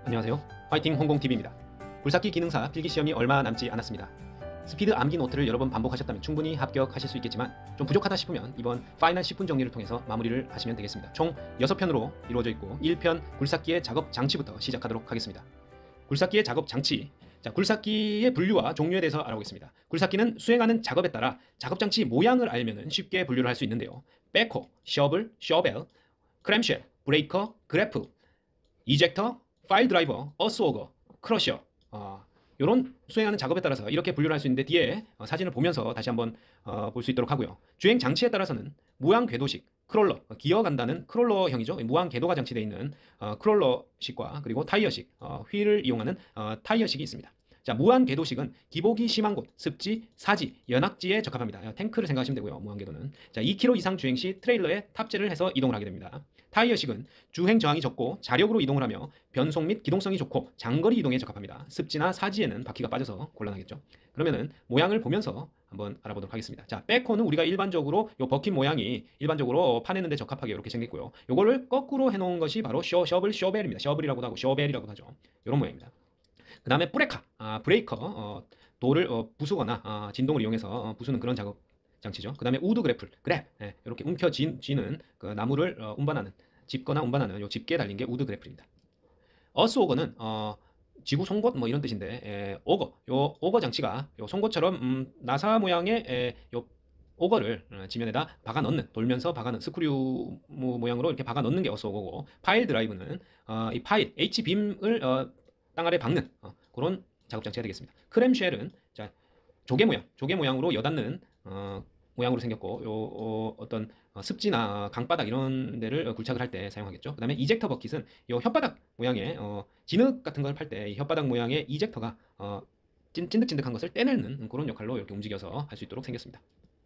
안녕하세요. 화이팅 홍공TV입니다. 굴삭기 기능사 필기시험이 얼마 남지 않았습니다. 스피드 암기 노트를 여러 번 반복하셨다면 충분히 합격하실 수 있겠지만 좀 부족하다 싶으면 이번 파이널 10분 정리를 통해서 마무리를 하시면 되겠습니다. 총 6편으로 이루어져 있고 1편 굴삭기의 작업 장치부터 시작하도록 하겠습니다. 굴삭기의 작업 장치. 자, 굴삭기의 분류와 종류에 대해서 알아보겠습니다. 굴삭기는 수행하는 작업에 따라 작업 장치 모양을 알면 쉽게 분류를 할 수 있는데요. 백호, 셔블, 셔벨, 크램쉘, 브레이커, 그래프, 이젝터, 파일 드라이버, 어스오거, 크러셔, 이런 수행하는 작업에 따라서 이렇게 분류를 할 수 있는데 뒤에 사진을 보면서 다시 한번 볼 수 있도록 하고요. 주행 장치에 따라서는 무한 궤도식, 크롤러, 기어간다는 크롤러형이죠. 무한 궤도가 장치되어 있는 크롤러식과 그리고 타이어식, 휠을 이용하는 타이어식이 있습니다. 자, 무한 궤도식은 기복이 심한 곳, 습지, 사지, 연학지에 적합합니다. 탱크를 생각하시면 되고요. 무한 궤도는. 자, 2km 이상 주행 시 트레일러에 탑재를 해서 이동을 하게 됩니다. 타이어식은 주행 저항이 적고 자력으로 이동을 하며 변속 및 기동성이 좋고 장거리 이동에 적합합니다. 습지나 사지에는 바퀴가 빠져서 곤란하겠죠. 그러면은 모양을 보면서 한번 알아보도록 하겠습니다. 자, 백호는 우리가 일반적으로 요 버킷 모양이 일반적으로 파내는데 적합하게 이렇게 생겼고요. 요거를 거꾸로 해놓은 것이 바로 셔블, 셔벨입니다. 셔블이라고도 하고 셔벨이라고도 하죠. 이런 모양입니다. 그 다음에 브레이커, 돌을 부수거나 진동을 이용해서 부수는 그런 작업 장치죠. 그 다음에 우드 그래플, 이렇게 움켜쥐는 그 나무를 운반하는, 짚거나 운반하는 요 집게에 달린 게 우드 그래플입니다. 어스오거는 지구 송곳 뭐 이런 뜻인데, 오거 장치가 요 송곳처럼 나사 모양의 요 오거를 지면에다 박아 넣는, 돌면서 박아 넣는 스크류 모양으로 이렇게 박아 넣는 게 어스오거고, 파일 드라이브는 이 파일 H빔을 땅 아래 박는 그런 작업 장치가 되겠습니다. 크램쉘은 자, 조개 모양으로 여닫는 모양으로 생겼고, 어떤 습지나 강바닥 이런 데를 굴착을 할 때 사용하겠죠. 그 다음에 이젝터 버킷은 요 혓바닥 모양의 진흙 같은 걸 팔 때 이 혓바닥 모양의 이젝터가 찐득찐득한 것을 떼내는 그런 역할로 이렇게 움직여서 할 수 있도록 생겼습니다.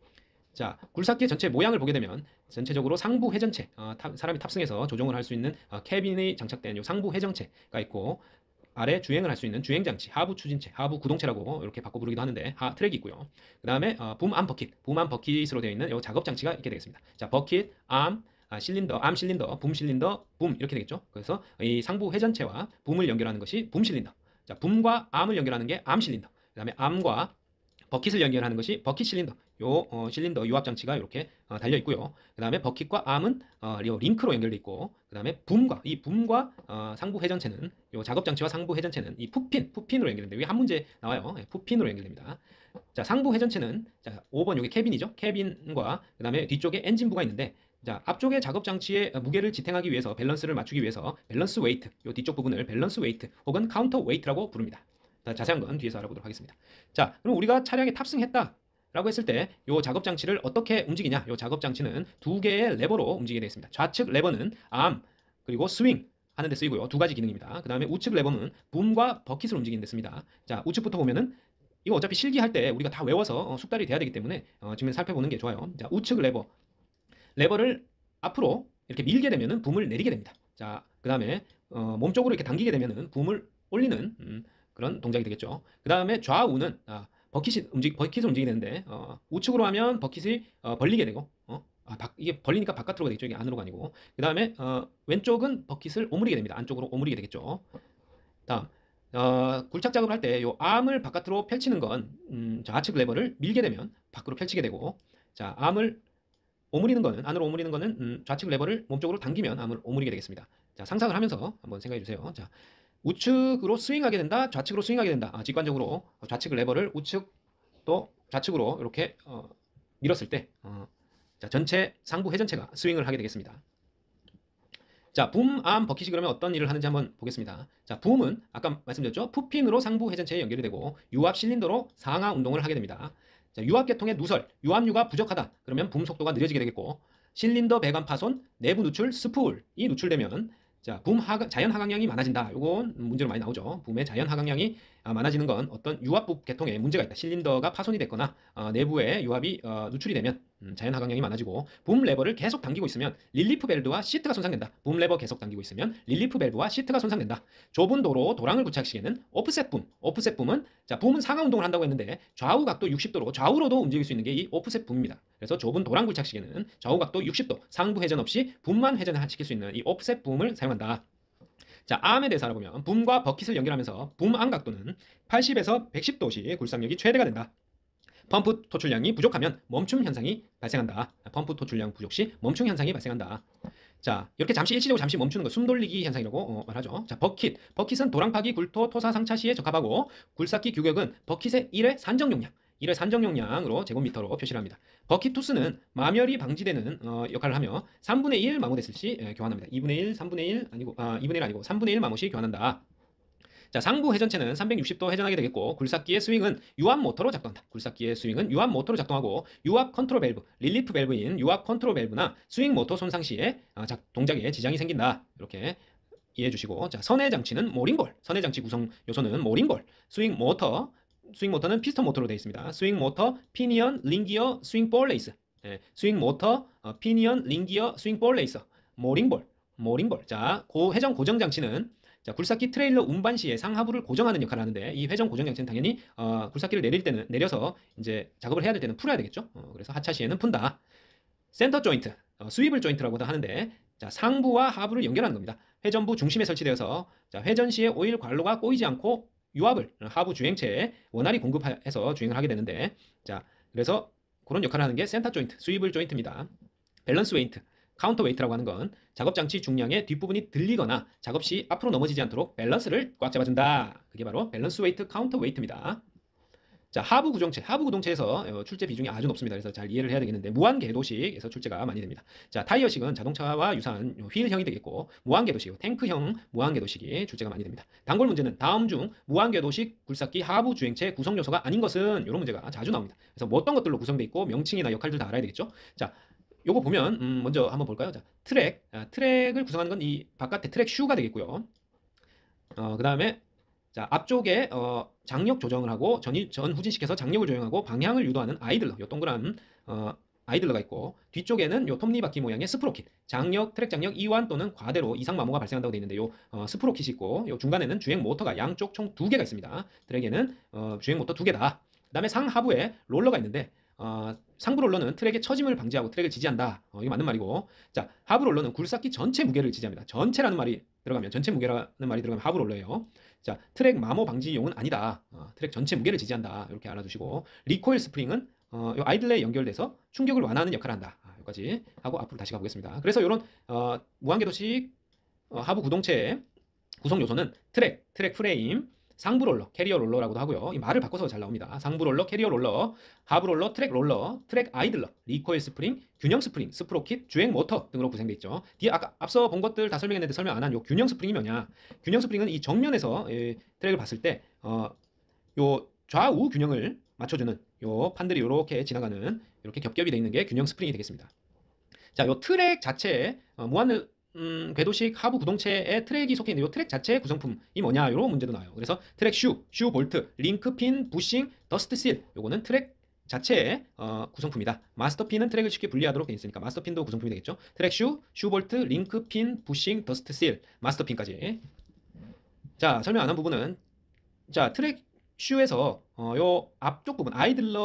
자, 굴삭기의 전체 모양을 보게 되면 전체적으로 상부 회전체, 사람이 탑승해서 조종을 할 수 있는 캐빈이 장착된 요 상부 회전체가 있고, 아래 주행을 할 수 있는 주행장치, 하부 추진체, 하부 구동체라고 이렇게 바꿔 부르기도 하는데 트랙이 있고요. 그 다음에 붐암 버킷으로 되어 있는 이 작업 장치가 있게 되겠습니다. 자, 버킷, 암 실린더, 붐 실린더, 붐 이렇게 되겠죠. 그래서 이 상부 회전체와 붐을 연결하는 것이 붐 실린더. 자, 붐과 암을 연결하는 게 암 실린더. 그 다음에 암과 버킷을 연결하는 것이 버킷 실린더. 실린더 유압 장치가 이렇게 달려 있고요. 그 다음에 버킷과 암은 링크로 연결돼 있고, 그 다음에 붐과 상부 회전체는 작업 장치와 상부 회전체는 이 푸핀으로 연결됩니다. 여기 한 문제 나와요. 푸핀으로 연결됩니다. 자, 상부 회전체는 자, 5번 여기 캐빈이죠. 캐빈과 그 다음에 뒤쪽에 엔진부가 있는데, 자, 앞쪽의 작업 장치의 무게를 지탱하기 위해서, 밸런스를 맞추기 위해서 밸런스 웨이트, 요 뒤쪽 부분을 밸런스 웨이트 혹은 카운터 웨이트라고 부릅니다. 자세한 건 뒤에서 알아보도록 하겠습니다. 자, 그럼 우리가 차량에 탑승했다 라고 했을 때 이 작업 장치를 어떻게 움직이냐? 이 작업 장치는 두 개의 레버로 움직이게 되어 있습니다. 좌측 레버는 암 그리고 스윙 하는 데 쓰이고요. 두 가지 기능입니다. 그 다음에 우측 레버는 붐과 버킷을 움직이는 데 씁니다. 자, 우측부터 보면은 이거 어차피 실기할 때 우리가 다 외워서 숙달이 돼야 되기 때문에 지금 살펴보는 게 좋아요. 자, 우측 레버를 앞으로 이렇게 밀게 되면은 붐을 내리게 됩니다. 자, 그 다음에 몸쪽으로 이렇게 당기게 되면은 붐을 올리는 그런 동작이 되겠죠. 그 다음에 좌우는 버킷을 움직이게 되는데, 우측으로 하면 버킷이 벌리게 되고, 이게 벌리니까 바깥으로 되겠죠. 이게 안으로가 아니고. 그 다음에 왼쪽은 버킷을 오므리게 됩니다. 안쪽으로 오므리게 되겠죠. 다음, 굴착 작업을 할 때 요 암을 바깥으로 펼치는 건 좌측 레버를 밀게 되면 밖으로 펼치게 되고, 자, 암을 오므리는 거는, 안으로 오므리는 거는 좌측 레버를 몸쪽으로 당기면 암을 오므리게 되겠습니다. 자, 상상을 하면서 한번 생각해 주세요. 자, 우측으로 스윙하게 된다, 좌측으로 스윙하게 된다. 직관적으로 좌측 레버를 우측 또 좌측으로 이렇게 밀었을 때 자, 전체 상부 회전체가 스윙을 하게 되겠습니다. 자, 붐, 암, 버킷이 그러면 어떤 일을 하는지 한번 보겠습니다. 자, 붐은 아까 말씀드렸죠. 푸핀으로 상부 회전체에 연결이 되고, 유압 실린더로 상하 운동을 하게 됩니다. 자, 유압 계통의 누설, 유압류가 부족하다. 그러면 붐 속도가 느려지게 되겠고, 실린더 배관 파손, 내부 누출, 스풀이 누출되면 자, 자연 하강량이 많아진다. 요건 문제로 많이 나오죠. 붐의 자연 하강량이 많아지는 건 어떤 유압부 계통에 문제가 있다. 실린더가 파손이 됐거나 내부에 유압이 누출이 되면 자연 하강량이 많아지고, 붐 레버를 계속 당기고 있으면 릴리프 밸브와 시트가 손상된다. 붐 레버 계속 당기고 있으면 릴리프 밸브와 시트가 손상된다. 좁은 도로 도랑을 구착 시에는 오프셋 붐은 자, 붐은 상하 운동을 한다고 했는데 좌우 각도 60도로 좌우로도 움직일 수 있는 게 이 오프셋 붐입니다. 그래서 좁은 도랑 굴착 시에는 좌우 각도 60도, 상부 회전 없이 붐만 회전시킬 수 있는 이 오프셋 붐을 사용한다. 자, 암에 대해서 알아보면 붐과 버킷을 연결하면서 붐 안각도는 80에서 110도씩 굴착력이 최대가 된다. 펌프 토출량이 부족하면 멈춤 현상이 발생한다. 펌프 토출량 부족 시 멈춤 현상이 발생한다. 자, 이렇게 잠시 일시적으로 잠시 멈추는 거 숨 돌리기 현상이라고 말하죠. 자, 버킷은 도랑파기 굴토 토사 상차 시에 적합하고 굴삭기 규격은 버킷의 1회 산정 용량 1회 산정 용량으로 제곱미터로 표시를 합니다. 버킷 투스는 마멸이 방지되는 역할을 하며 3분의 1 마모됐을 시 교환합니다. 2분의 1, 3분의 1 아니고 2분의 1 아니고 3분의 1 마모시 교환한다. 자, 상부 회전체는 360도 회전하게 되겠고 굴삭기의 스윙은 유압 모터로 작동한다. 굴삭기의 스윙은 유압 모터로 작동하고 유압 컨트롤 밸브, 릴리프 밸브인 유압 컨트롤 밸브나 스윙 모터 손상 시에 동작에 지장이 생긴다. 이렇게 이해해 주시고, 자, 선해 장치는 모링볼. 선해 장치 구성 요소는 모링볼, 스윙 모터는 피스톤 모터로 되어 있습니다. 스윙 모터, 피니언, 링기어, 스윙 볼 레이스. 스윙 모터, 피니언, 링기어, 스윙 볼 레이스. 모링볼. 자, 회전 고정 장치는 자, 굴삭기 트레일러 운반 시에 상하부를 고정하는 역할을 하는데 이 회전 고정 장치는 당연히 굴삭기를 내려서 이제 작업을 해야 될 때는 풀어야 되겠죠. 그래서 하차 시에는 푼다. 센터 조인트, 스위블 조인트라고도 하는데 자, 상부와 하부를 연결하는 겁니다. 회전부 중심에 설치되어서 자, 회전 시에 오일 관로가 꼬이지 않고 유압을 하부 주행체에 원활히 공급해서 주행을 하게 되는데 자, 그래서 그런 역할을 하는 게 센터 조인트, 스위블 조인트입니다. 밸런스 웨이트, 카운터 웨이트라고 하는 건 작업장치 중량의 뒷부분이 들리거나 작업 시 앞으로 넘어지지 않도록 밸런스를 꽉 잡아준다. 그게 바로 밸런스 웨이트, 카운터 웨이트입니다. 자, 하부 구동체에서 출제 비중이 아주 높습니다. 그래서 잘 이해를 해야 되겠는데 무한궤도식에서 출제가 많이 됩니다. 자, 타이어식은 자동차와 유사한 휠형이 되겠고 무한궤도식, 탱크형 무한궤도식이 출제가 많이 됩니다. 단골 문제는 다음 중 무한궤도식 굴삭기 하부 주행체 구성 요소가 아닌 것은 이런 문제가 자주 나옵니다. 그래서 뭐 어떤 것들로 구성되어 있고 명칭이나 역할들 다 알아야 되겠죠. 자, 요거 보면 먼저 한번 볼까요? 자, 트랙을 구성하는 건 이 바깥에 트랙 슈가 되겠고요. 그 다음에 자, 앞쪽에 장력 조정을 하고 전후진시켜서 장력을 조정하고 방향을 유도하는 아이들러, 요 동그란 아이들러가 있고 뒤쪽에는 요 톱니바퀴 모양의 스프로킷, 트랙 장력 이완 또는 과대로 이상 마모가 발생한다고 되어 있는데 요 스프로킷이 있고 요 중간에는 주행 모터가 양쪽 총 2개가 있습니다. 트랙에는 주행 모터 2개다. 그 다음에 상하부에 롤러가 있는데 상부 롤러는 트랙의 처짐을 방지하고 트랙을 지지한다. 이게 맞는 말이고, 자, 하부 롤러는 굴삭기 전체 무게를 지지합니다. 전체라는 말이 들어가면 전체 무게라는 말이 들어가면 하부 롤러예요. 자, 트랙 마모 방지용은 아니다. 트랙 전체 무게를 지지한다. 이렇게 알아두시고, 리코일 스프링은 요 아이들러에 연결돼서 충격을 완화하는 역할을 한다. 여기까지 하고 앞으로 다시 가보겠습니다. 그래서 이런 무한궤도식 하부 구동체의 구성 요소는 트랙 프레임, 상부 롤러, 캐리어 롤러라고도 하고요. 이 말을 바꿔서 잘 나옵니다. 상부 롤러, 캐리어 롤러, 하부 롤러, 트랙 아이들러, 리코일 스프링, 균형 스프링, 스프로킷, 주행 모터 등으로 구성되어 있죠. 뒤에 앞서 본 것들 다 설명했는데 설명 안 한 요 균형 스프링이 뭐냐? 균형 스프링은 이 정면에서 트랙을 봤을 때 요 좌우 균형을 맞춰주는 요 판들이 이렇게 지나가는 이렇게 겹겹이 되어 있는 게 균형 스프링이 되겠습니다. 자, 요 트랙 자체에 무한 궤도식 하부 구동체에 트랙이 속해 있는 이 트랙 자체의 구성품이 뭐냐 이런 문제도 나와요. 그래서 트랙 슈 볼트, 링크 핀, 부싱, 더스트 실 요거는 트랙 자체의 구성품이다. 마스터 핀은 트랙을 쉽게 분리하도록 되어 있으니까 마스터 핀도 구성품이 되겠죠. 트랙 슈 볼트, 링크 핀, 부싱, 더스트 실, 마스터 핀까지. 자, 설명 안 한 부분은 자, 트랙 슈에서 요 앞쪽 부분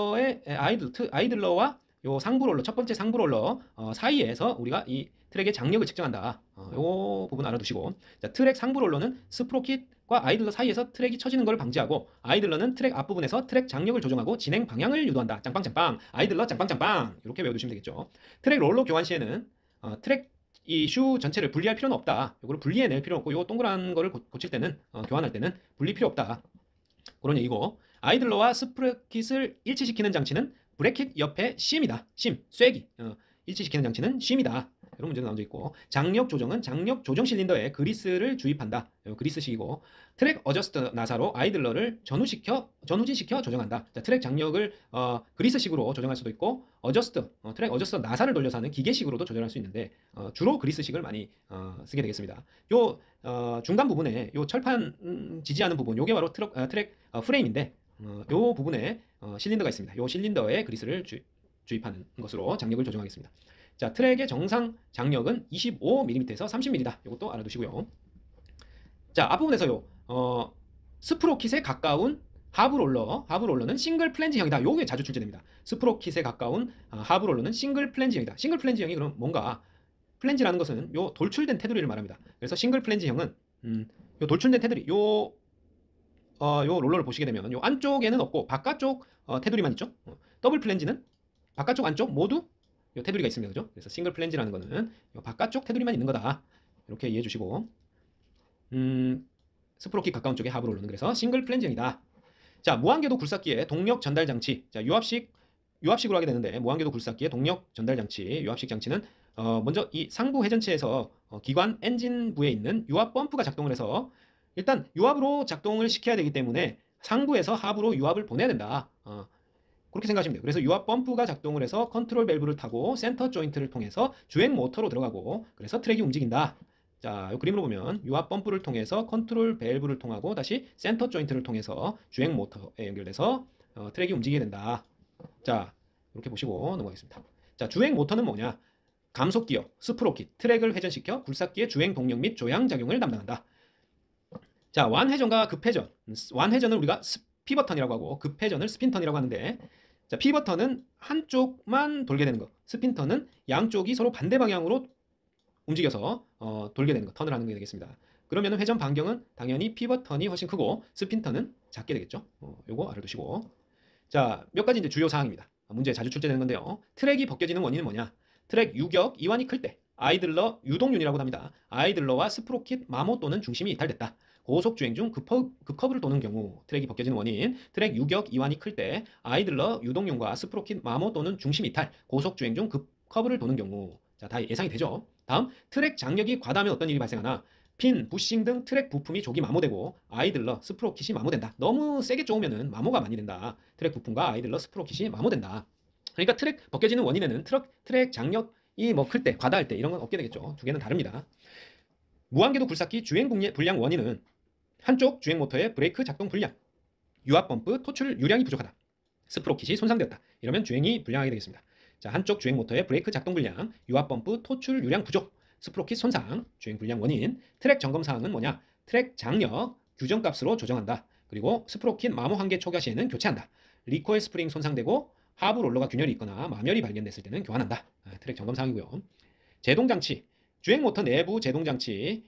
아이들러와 요 상부 롤러, 첫 번째 상부 롤러 사이에서 우리가 이 트랙의 장력을 측정한다. 요 부분 알아두시고, 자, 트랙 상부 롤러는 스프로킷과 아이들러 사이에서 트랙이 처지는 걸 방지하고, 아이들러는 트랙 앞부분에서 트랙 장력을 조정하고 진행 방향을 유도한다. 짱빵짱빵, 아이들러 짱빵짱빵 이렇게 외워두시면 되겠죠. 트랙 롤러 교환 시에는 트랙 이 슈 전체를 분리할 필요는 없다. 이거를 분리해낼 필요 없고, 요 동그란 거를 고칠 때는 교환할 때는 분리 필요 없다. 그런 얘기고, 아이들러와 스프로킷을 일치시키는 장치는 브래킷 옆에 심이다. 쐐기. 일치시키는 장치는 심이다. 이런 문제도 나온 적 있고, 장력 조정은 장력 조정 실린더에 그리스를 주입한다. 그리스식이고, 트랙 어저스터 나사로 아이들러를 전후진시켜 조정한다. 자, 트랙 장력을 그리스식으로 조정할 수도 있고, 트랙 어저스터 나사를 돌려서 하는 기계식으로도 조절할 수 있는데 주로 그리스식을 많이 쓰게 되겠습니다. 요 중간 부분에 요 철판 지지하는 부분, 요게 바로 트랙 프레임인데 요 부분에 실린더가 있습니다. 요 실린더에 그리스를 주입하는 것으로 장력을 조정하겠습니다. 자, 트랙의 정상 장력은 25mm에서 30mm다. 이것도 알아두시고요. 자, 앞부분에서요. 스프로킷에 가까운 하부 롤러는 싱글 플랜지형이다. 요게 자주 출제됩니다. 스프로킷에 가까운 하부 롤러는 싱글 플랜지형이다. 싱글 플랜지형이 그럼 뭔가? 플랜지라는 것은 요 돌출된 테두리를 말합니다. 그래서 싱글 플랜지형은 요 돌출된 테두리, 요 롤러를 보시게 되면 요 안쪽에는 없고 바깥쪽 테두리만 있죠. 더블 플랜지는 바깥쪽 안쪽 모두 요 테두리가 있습니다. 그죠? 그래서 싱글 플랜지라는 거는 요 바깥쪽 테두리만 있는 거다. 이렇게 이해해 주시고 스프로킷 가까운 쪽에 하부 롤러는 그래서 싱글 플랜지형이다. 자, 무한궤도 굴삭기의 동력 전달 장치. 자, 유압식으로 하게 되는데 무한궤도 굴삭기의 동력 전달 장치, 유압식 장치는 먼저 이 상부 회전체에서 기관 엔진부에 있는 유압 펌프가 작동을 해서 일단 유압으로 작동을 시켜야 되기 때문에 상부에서 하부로 유압을 보내야 된다. 그렇게 생각하시면 돼요. 그래서 유압 펌프가 작동을 해서 컨트롤 밸브를 타고 센터 조인트를 통해서 주행 모터로 들어가고 그래서 트랙이 움직인다. 자, 이 그림으로 보면 유압 펌프를 통해서 컨트롤 밸브를 통하고 다시 센터 조인트를 통해서 주행 모터에 연결돼서 트랙이 움직이게 된다. 자, 이렇게 보시고 넘어가겠습니다. 자, 주행 모터는 뭐냐? 감속기어, 스프로킷, 트랙을 회전시켜 굴삭기의 주행 동력 및 조향 작용을 담당한다. 자, 완회전과 급회전. 완회전을 우리가 피버턴이라고 하고 급회전을 스핀턴이라고 하는데, 자, 피버턴은 한쪽만 돌게 되는 거, 스핀턴은 양쪽이 서로 반대 방향으로 움직여서 돌게 되는 거, 턴을 하는 게 되겠습니다. 그러면 회전 반경은 당연히 피버턴이 훨씬 크고 스핀턴은 작게 되겠죠. 요거 알아두시고. 자, 몇 가지 이제 주요 사항입니다. 문제에 자주 출제되는 건데요. 트랙이 벗겨지는 원인은 뭐냐? 트랙 유격 이완이 클 때 아이들러 유동윤이라고 합니다. 아이들러와 스프로킷 마모 또는 중심이 이탈됐다. 고속 주행 중 급커브를 도는 경우 트랙이 벗겨지는 원인, 트랙 유격 이완이 클 때 아이들러 유동윤과 스프로킷 마모 또는 중심 이탈, 고속 주행 중 급커브를 도는 경우. 자, 다 예상이 되죠. 다음, 트랙 장력이 과다하면 어떤 일이 발생하나? 핀, 부싱 등 트랙 부품이 조기 마모되고 아이들러, 스프로킷이 마모된다. 너무 세게 쪼으면은 마모가 많이 된다. 트랙 부품과 아이들러, 스프로킷이 마모된다. 그러니까 트랙 벗겨지는 원인에는 트랙 장력이 뭐 클 때, 과다할 때 이런 건 없게 되겠죠. 두 개는 다릅니다. 무한궤도 굴삭기 주행 불량 원인은 한쪽 주행 모터의 브레이크 작동 불량, 유압 펌프 토출 유량이 부족하다, 스프로킷이 손상되었다. 이러면 주행이 불량하게 되겠습니다. 자, 한쪽 주행 모터의 브레이크 작동 불량, 유압 펌프 토출 유량 부족, 스프로킷 손상, 주행 불량 원인. 트랙 점검 사항은 뭐냐? 트랙 장력 규정값으로 조정한다. 그리고 스프로킷 마모 한계 초과 시에는 교체한다. 리코일 스프링 손상되고 하부 롤러가 균열이 있거나 마멸이 발견됐을 때는 교환한다. 트랙 점검 사항이고요. 제동 장치, 주행 모터 내부 제동 장치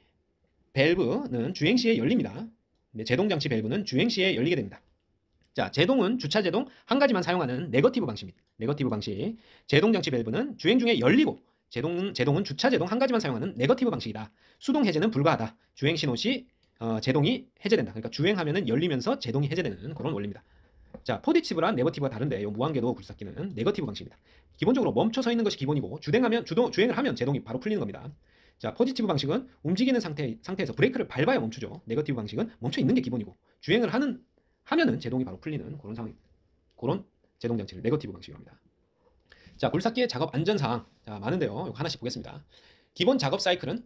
밸브는 주행 시에 열립니다. 제동 장치 밸브는 주행 시에 열리게 됩니다. 자, 제동은 주차 제동 한 가지만 사용하는 네거티브 방식입니다. 네거티브 방식. 제동 장치 밸브는 주행 중에 열리고 제동은 주차 제동 한 가지만 사용하는 네거티브 방식이다. 수동 해제는 불가하다. 주행 신호 시 제동이 해제된다. 그러니까 주행하면은 열리면서 제동이 해제되는 그런 원리입니다. 자, 포지티브랑 네거티브가 다른데 이 무한궤도 굴삭기는 네거티브 방식입니다. 기본적으로 멈춰 서 있는 것이 기본이고 주행을 하면 제동이 바로 풀리는 겁니다. 자, 포지티브 방식은 움직이는 상태에서 브레이크를 밟아야 멈추죠. 네거티브 방식은 멈춰 있는 게 기본이고 주행을 하면은 제동이 바로 풀리는 그런 상황, 그런 제동 장치를 네거티브 방식이라고 합니다. 자, 굴삭기의 작업 안전 사항. 자, 많은데요. 이거 하나씩 보겠습니다. 기본 작업 사이클은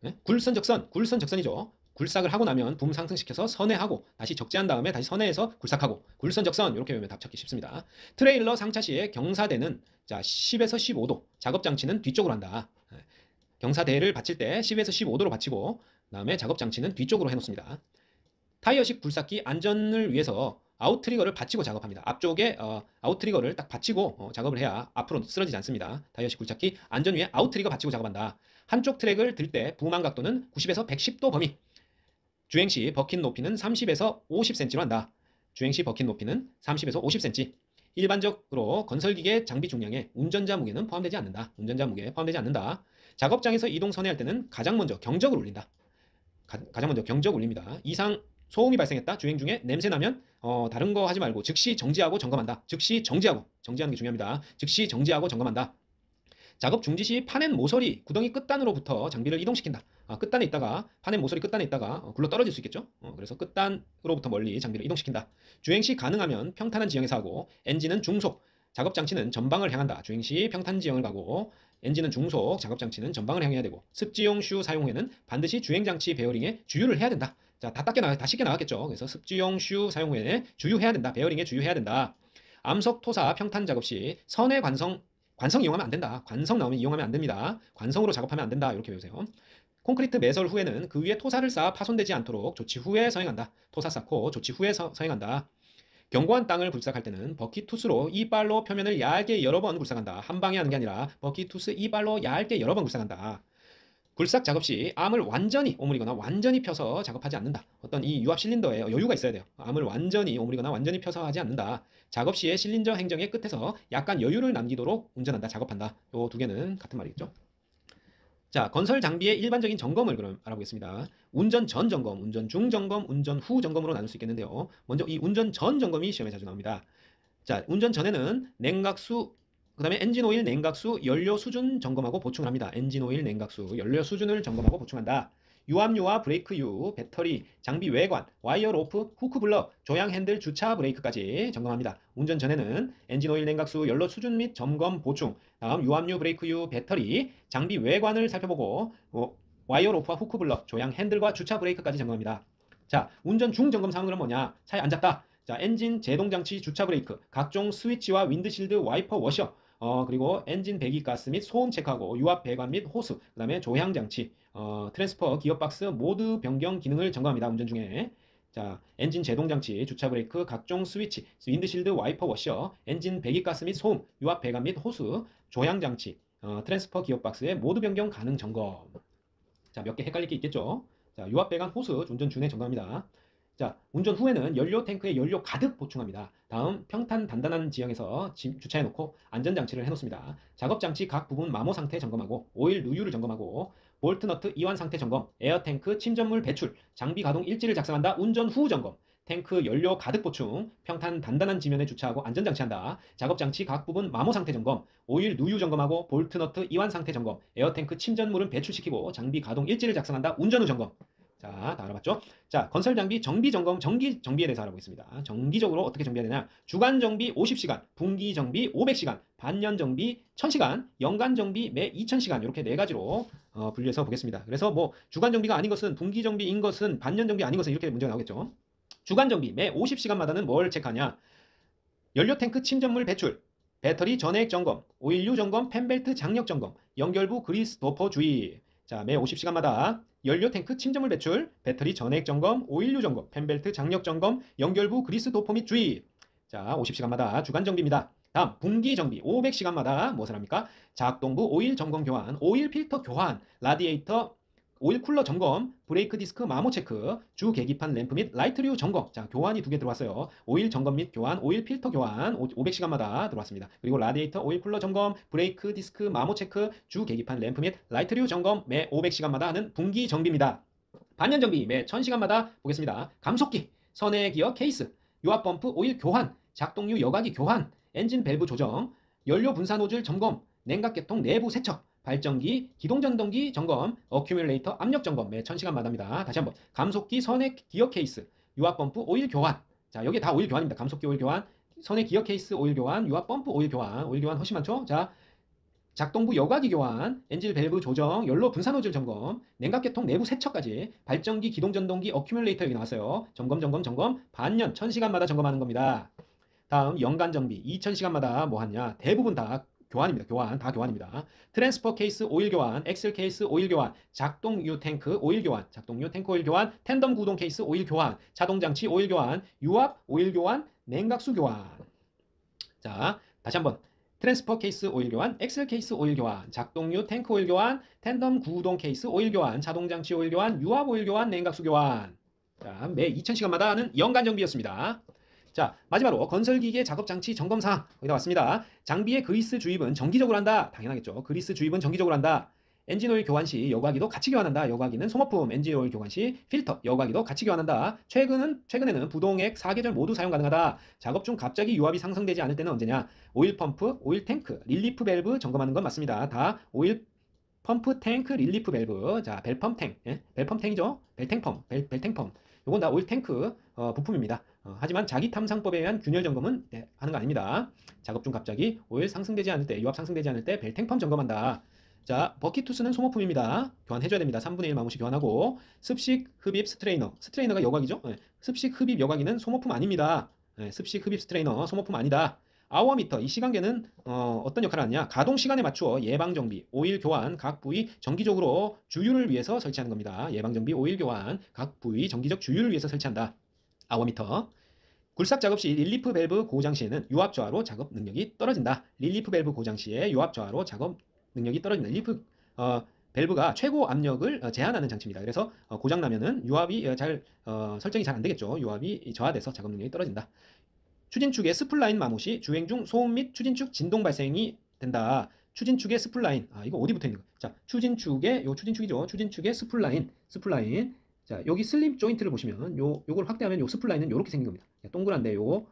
굴선적선이죠. 굴삭을 하고 나면 붐 상승시켜서 선회하고 다시 적재한 다음에 다시 선회해서 굴삭하고 굴선적선 이렇게 외우면 답 찾기 쉽습니다. 트레일러 상차 시에 경사대는 자 10에서 15도, 작업 장치는 뒤쪽으로 한다. 경사대를 받칠 때 10에서 15도로 받치고 그다음에 작업 장치는 뒤쪽으로 해놓습니다. 타이어식 굴삭기 안전을 위해서 아웃트리거를 받치고 작업합니다. 앞쪽에 아웃트리거를 딱 받치고 작업을 해야 앞으로 쓰러지지 않습니다. 타이어식 굴삭기 안전 위에 아웃트리거 받치고 작업한다. 한쪽 트랙을 들 때 부만 각도는 90에서 110도 범위. 주행 시 버킷 높이는 30에서 50cm로 한다. 주행 시 버킷 높이는 30에서 50cm. 일반적으로 건설기계 장비 중량에 운전자 무게는 포함되지 않는다. 운전자 무게 포함되지 않는다. 작업장에서 이동 선회할 때는 가장 먼저 경적을 울린다. 가장 먼저 경적 울립니다. 이상 소음이 발생했다. 주행 중에 냄새 나면 다른 거 하지 말고 즉시 정지하고 점검한다. 즉시 정지하는 게 중요합니다. 즉시 정지하고 점검한다. 작업 중지 시 파낸 모서리 구덩이 끝단으로부터 장비를 이동시킨다. 끝단에 있다가 파낸 모서리 끝단에 있다가 굴러 떨어질 수 있겠죠. 그래서 끝단으로부터 멀리 장비를 이동시킨다. 주행 시 가능하면 평탄한 지형에서 하고 엔진은 중속, 작업 장치는 전방을 향한다. 주행 시 평탄 지형을 가고 엔진은 중속, 작업 장치는 전방을 향해야 되고 습지용 슈 사용 후에는 반드시 주행 장치 베어링에 주유를 해야 된다. 자, 다 쉽게 나왔겠죠. 그래서 습지용 슈 사용 후에 주유해야 된다. 베어링에 주유해야 된다. 암석 토사 평탄 작업 시 선의 관성 이용하면 안 된다. 관성 나오면 이용하면 안 됩니다. 관성으로 작업하면 안 된다. 이렇게 배우세요. 콘크리트 매설 후에는 그 위에 토사를 쌓아 파손되지 않도록 조치 후에 서행한다. 토사 쌓고 조치 후에 서행한다. 견고한 땅을 굴삭할 때는 버킷투스로 이발로 표면을 얇게 여러 번 굴삭한다. 한 방에 하는 게 아니라 버킷투스 이발로 얇게 여러 번 굴삭한다. 굴삭 작업 시 암을 완전히 오므리거나 완전히 펴서 작업하지 않는다. 어떤 이 유압 실린더에 여유가 있어야 돼요. 암을 완전히 오므리거나 완전히 펴서 하지 않는다. 작업 시에 실린더 행정의 끝에서 약간 여유를 남기도록 운전한다, 작업한다. 요 두 개는 같은 말이겠죠. 자, 건설 장비의 일반적인 점검을 그럼 알아보겠습니다. 운전 전 점검, 운전 중 점검, 운전 후 점검으로 나눌 수 있겠는데요. 먼저 이 운전 전 점검이 시험에 자주 나옵니다. 자, 운전 전에는 냉각수, 그 다음에 엔진오일, 냉각수, 연료 수준 점검하고 보충을 합니다. 엔진오일, 냉각수, 연료 수준을 점검하고 보충한다. 유압유와 브레이크유, 배터리, 장비 외관, 와이어 로프, 후크 블럭, 조향 핸들, 주차 브레이크까지 점검합니다. 운전 전에는 엔진오일, 냉각수, 연료 수준 및 점검 보충, 다음 유압유, 브레이크유, 배터리, 장비 외관을 살펴보고 와이어 로프와 후크 블럭, 조향 핸들과 주차 브레이크까지 점검합니다. 자, 운전 중 점검 사항은 뭐냐? 차에 앉았다. 자, 엔진, 제동장치, 주차 브레이크, 각종 스위치와 윈드실드, 와이퍼, 워셔, 그리고 엔진 배기가스 및 소음 체크하고 유압 배관 및 호스, 그 다음에 조향장치, 트랜스퍼, 기어박스, 모드 변경 기능을 점검합니다. 운전 중에. 자, 엔진 제동장치, 주차 브레이크, 각종 스위치, 윈드실드, 와이퍼, 워셔, 엔진 배기가스 및 소음, 유압 배관 및 호스, 조향장치, 트랜스퍼, 기어박스의 모드 변경 가능 점검. 자, 몇 개 헷갈릴 게 있겠죠? 자, 유압 배관 호스 운전 중에 점검합니다. 자, 운전 후에는 연료 탱크에 연료 가득 보충합니다. 다음 평탄 단단한 지형에서 주차해 놓고 안전장치를 해 놓습니다. 작업장치 각 부분 마모 상태 점검하고 오일 누유를 점검하고 볼트 너트 이완 상태 점검, 에어 탱크 침전물 배출, 장비 가동 일지를 작성한다. 운전 후 점검. 탱크 연료 가득 보충, 평탄 단단한 지면에 주차하고 안전장치한다. 작업장치 각 부분 마모 상태 점검, 오일 누유 점검하고 볼트 너트 이완 상태 점검, 에어 탱크 침전물은 배출시키고 장비 가동 일지를 작성한다. 운전 후 점검. 자, 다 알아봤죠? 자, 건설 장비 정비 점검, 정기 정비에 대해서 알아보겠습니다. 정기적으로 어떻게 정비해야 되냐? 주간 정비 50시간, 분기 정비 500시간, 반년 정비 1000시간, 연간 정비 매 2000시간 이렇게 네 가지로 분류해서 보겠습니다. 그래서 뭐 주간 정비가 아닌 것은, 분기 정비인 것은, 반년 정비 아닌 것은 이렇게 문제가 나오겠죠. 주간 정비 매 50시간마다는 뭘 체크하냐? 연료 탱크 침전물 배출, 배터리 전해액 점검, 오일류 점검, 펜벨트 장력 점검, 연결부 그리스 도퍼 주의. 자, 매 50시간마다 연료 탱크 침전물 배출, 배터리 전해액 점검, 오일류 점검, 펜벨트 장력 점검, 연결부 그리스 도퍼 및 주의. 자, 50시간마다 주간 정비입니다. 다음 분기 정비 500시간마다 무엇을 합니까? 작동부 오일 점검 교환, 오일 필터 교환, 라디에이터 오일 쿨러 점검, 브레이크 디스크 마모 체크, 주 계기판 램프 및 라이트류 점검. 자, 교환이 두 개 들어왔어요. 오일 점검 및 교환, 오일 필터 교환 500시간마다 들어왔습니다. 그리고 라디에이터 오일 쿨러 점검, 브레이크 디스크 마모 체크, 주 계기판 램프 및 라이트류 점검 매 500시간마다 하는 분기 정비입니다. 반년 정비 매 1000시간마다 보겠습니다. 감속기, 선해 기어 케이스, 유압 펌프 오일 교환, 작동유 여과기 교환, 엔진 밸브 조정, 연료 분사 노즐 점검, 냉각계통 내부 세척, 발전기, 기동전동기 점검, 어큐뮬레이터 압력 점검 매 1000시간마다입니다. 다시 한번 감속기, 선해 기어 케이스, 유압 펌프 오일 교환. 자, 여기 다 오일 교환입니다. 감속기 오일 교환, 선해 기어 케이스 오일 교환, 유압 펌프 오일 교환. 오일 교환 훨씬 많죠? 자, 작동부 여과기 교환, 엔진 밸브 조정, 연료 분사 노즐 점검, 냉각계통 내부 세척까지, 발전기, 기동전동기, 어큐뮬레이터 여기 나왔어요. 점검, 반년 1000시간마다 점검하는 겁니다. 다음 연간 정비 2000시간마다 뭐 하냐? 대부분 다 교환입니다. 교환, 다 교환입니다. 트랜스퍼 케이스 오일 교환, 엑셀 케이스 오일 교환, 작동유 탱크 오일 교환, 작동유 탱크 오일 교환, 텐덤 구동 케이스 오일 교환, 자동장치 오일 교환, 유압 오일 교환, 냉각수 교환. 자, 다시 한번. 트랜스퍼 케이스 오일 교환, 엑셀 케이스 오일 교환, 작동유 탱크 오일 교환, 텐덤 구동 케이스 오일 교환, 자동장치 오일 교환, 유압 오일 교환, 냉각수 교환. 자, 매 2000시간마다 하는 연간 정비였습니다. 자, 마지막으로 건설기계 작업장치 점검사항 여기다 왔습니다. 장비의 그리스 주입은 정기적으로 한다. 당연하겠죠. 그리스 주입은 정기적으로 한다. 엔진오일 교환 시 여과기도 같이 교환한다. 여과기는 소모품, 엔진오일 교환 시 필터, 여과기도 같이 교환한다. 최근에는 부동액, 사계절 모두 사용 가능하다. 작업 중 갑자기 유압이 상승되지 않을 때는 언제냐? 오일 펌프, 오일 탱크, 릴리프 밸브 점검하는 건 맞습니다. 다 오일 펌프, 탱크, 릴리프 밸브. 자, 벨펌탱, 예? 벨펌탱이죠. 벨탱펌. 요건 다 오일 탱크 부품입니다. 하지만 자기 탐상법에 의한 균열 점검은 하는 거 아닙니다. 작업 중 갑자기 오일 상승되지 않을 때, 유압 상승되지 않을 때 벨탱펌 점검한다. 자, 버킷투스는 소모품입니다. 교환해줘야 됩니다. 3분의 1 마모씩 교환하고, 습식 흡입 스트레이너가 여과기죠. 네. 습식 흡입 여과기는 소모품 아닙니다. 네. 습식 흡입 스트레이너 소모품 아니다. 아워미터, 이 시간계는 어떤 역할을 하느냐? 가동 시간에 맞추어 예방 정비, 오일 교환, 각 부위 정기적으로 주유를 위해서 설치하는 겁니다. 예방 정비, 오일 교환, 각 부위 정기적 주유를 위해서 설치한다. 아워미터. 굴삭 작업 시 릴리프 밸브 고장 시에는 유압 저하로 작업 능력이 떨어진다. 릴리프 밸브 고장 시에 유압 저하로 작업 능력이 떨어진다. 밸브가 최고 압력을 제한하는 장치입니다. 그래서 고장 나면은 유압이 설정이 잘 안 되겠죠. 유압이 저하돼서 작업 능력이 떨어진다. 추진축의 스플라인 마모 시 주행 중 소음 및 추진축 진동 발생이 된다. 추진축의 스플라인. 이거 어디 붙어 있는 거? 자, 추진축이죠. 추진축의 스플라인. 자, 여기 슬림 조인트를 보시면 요걸 확대하면 요 스플라인은 요렇게 생긴 겁니다. 동그란데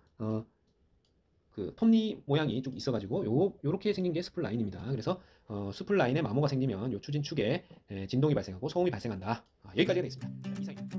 그 톱니 모양이 좀 있어가지고 요렇게 생긴 게 스플라인입니다. 그래서 스플라인에 마모가 생기면 요 추진축에 진동이 발생하고 소음이 발생한다. 여기까지가 되겠습니다. 이상입니다.